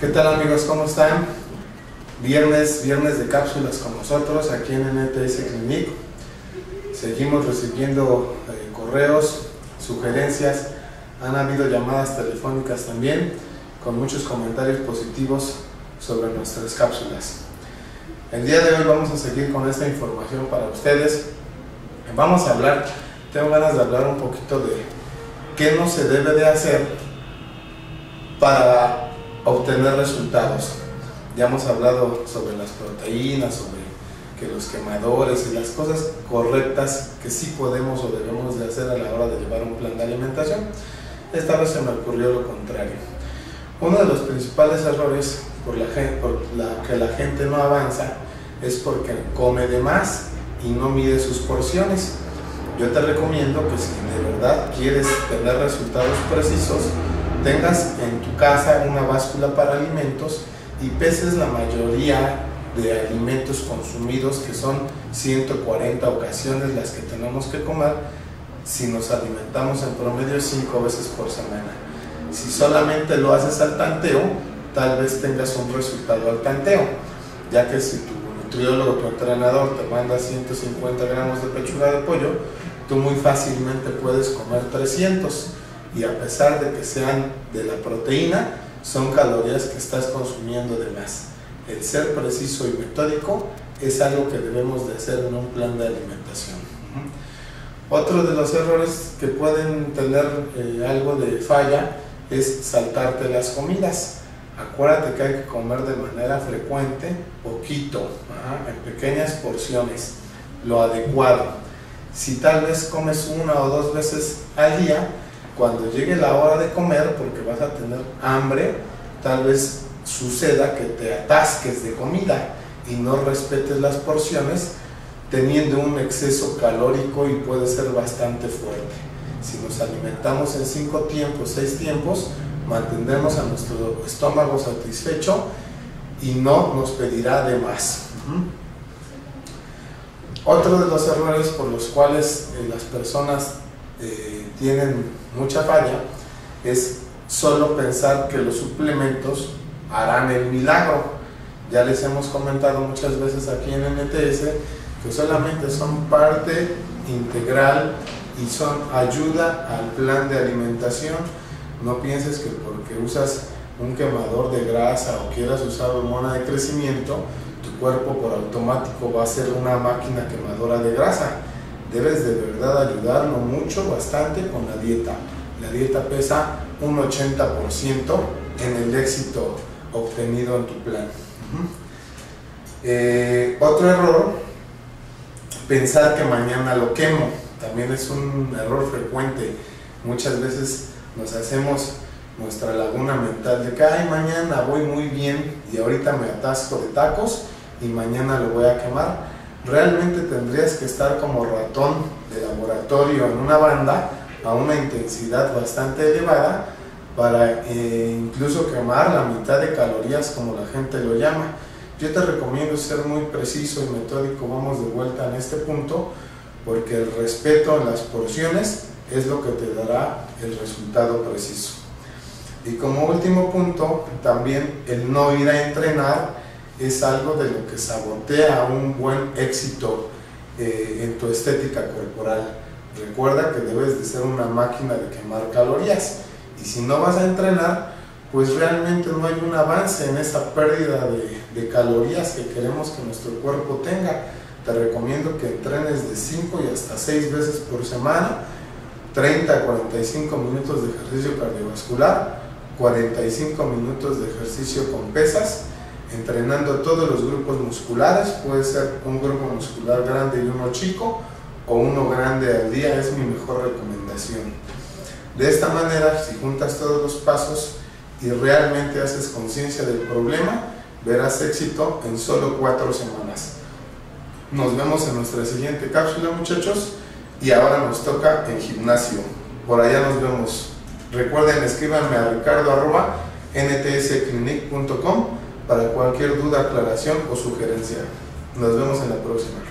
¿Qué tal amigos? ¿Cómo están? Viernes de cápsulas con nosotros aquí en NTS Clinic. Seguimos recibiendo correos, sugerencias, han habido llamadas telefónicas también con muchos comentarios positivos sobre nuestras cápsulas. El día de hoy vamos a seguir con esta información para ustedes. Vamos a hablar, tengo ganas de hablar un poquito de qué no se debe de hacer para obtener resultados. Ya hemos hablado sobre las proteínas, sobre que los quemadores y las cosas correctas que sí podemos o debemos de hacer a la hora de llevar un plan de alimentación. Esta vez se me ocurrió lo contrario. Uno de los principales errores por que la gente no avanza es porque come de más y no mide sus porciones. Yo te recomiendo que si de verdad quieres tener resultados precisos, tengas en tu casa una báscula para alimentos y peses la mayoría de alimentos consumidos, que son 140 ocasiones las que tenemos que comer si nos alimentamos en promedio 5 veces por semana. Si solamente lo haces al tanteo, tal vez tengas un resultado al tanteo, ya que si tu nutriólogo, tu entrenador te manda 150 gramos de pechuga de pollo, tú muy fácilmente puedes comer 300, y a pesar de que sean de la proteína, son calorías que estás consumiendo de más. El ser preciso y metódico es algo que debemos de hacer en un plan de alimentación. Otro de los errores que pueden tener algo de falla es saltarte las comidas. Acuérdate que hay que comer de manera frecuente, poquito, en pequeñas porciones, lo adecuado. Si tal vez comes 1 o 2 veces al día, cuando llegue la hora de comer, porque vas a tener hambre, tal vez suceda que te atasques de comida y no respetes las porciones, teniendo un exceso calórico y puede ser bastante fuerte. Si nos alimentamos en 5 tiempos, 6 tiempos, mantendremos a nuestro estómago satisfecho y no nos pedirá de más. Otro de los errores por los cuales las personas tienen mucha falla es solo pensar que los suplementos harán el milagro. Ya les hemos comentado muchas veces aquí en NTS que solamente son parte integral y son ayuda al plan de alimentación. No pienses que porque usas un quemador de grasa o quieras usar hormona de crecimiento, tu cuerpo por automático va a ser una máquina quemadora de grasa. Debes de verdad ayudarlo mucho, bastante con la dieta. La dieta pesa un 80% en el éxito obtenido en tu plan. Otro error, pensar que mañana lo quemo. También es un error frecuente. Muchas veces nos hacemos nuestra laguna mental de que mañana voy muy bien y ahorita me atasco de tacos y mañana lo voy a quemar. Realmente tendrías que estar como ratón de laboratorio en una banda a una intensidad bastante elevada para incluso quemar la mitad de calorías, como la gente lo llama. Yo te recomiendo ser muy preciso y metódico. Vamos de vuelta en este punto, porque el respeto en las porciones es lo que te dará el resultado preciso. Y como último punto, también el no ir a entrenar es algo de lo que sabotea un buen éxito en tu estética corporal. Recuerda que debes de ser una máquina de quemar calorías, y si no vas a entrenar, pues realmente no hay un avance en esa pérdida de calorías que queremos que nuestro cuerpo tenga. Te recomiendo que entrenes de 5 y hasta 6 veces por semana, 30 a 45 minutos de ejercicio cardiovascular, 45 minutos de ejercicio con pesas, entrenando todos los grupos musculares. Puede ser un grupo muscular grande y uno chico, o uno grande al día, es mi mejor recomendación. De esta manera, si juntas todos los pasos y realmente haces conciencia del problema, verás éxito en solo 4 semanas. Nos vemos en nuestra siguiente cápsula, muchachos, y ahora nos toca en gimnasio. Por allá nos vemos. Recuerden, escríbanme a ricardo@ntsclinic.com para cualquier duda, aclaración o sugerencia. Nos vemos en la próxima.